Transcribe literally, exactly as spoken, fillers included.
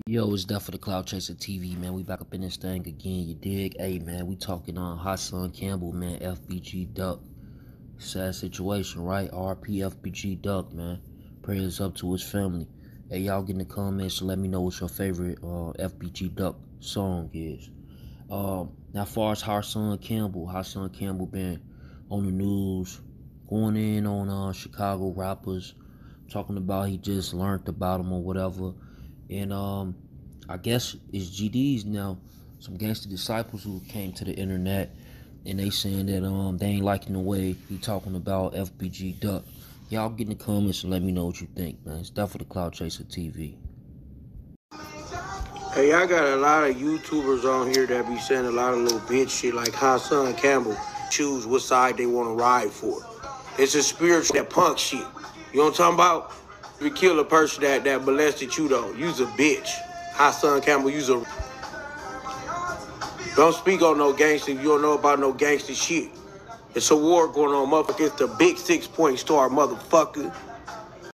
Yo, it's Death for the Cloud Chaser T V, man. We back up in this thing again, you dig? Hey, man, we talking on Hassan Campbell, man, F B G Duck. Sad situation, right? R P F B G Duck, man. Prayers up to his family. Hey, y'all get in the comments and let me know what your favorite uh, F B G Duck song is. Um, now, as far as Hassan Campbell, Hassan Campbell been on the news, going in on uh, Chicago rappers, talking about he just learned about them or whatever. And um, I guess it's G Ds now, some gangster disciples who came to the internet, and they saying that um they ain't liking the way he talking about F B G Duck. Y'all get in the comments and let me know what you think, man. It's Death for the Cloud Chaser T V. Hey, I got a lot of YouTubers on here that be saying a lot of little bitch shit like Hassan Campbell choose what side they want to ride for. It's a spiritual, that punk shit. You know what I'm talking about? If you kill a person that, that molested you, though, you's a bitch. Hassan Campbell, you's a... Don't speak on no gangster if you don't know about no gangster shit. It's a war going on, motherfucker. It's the big six-point star, motherfucker.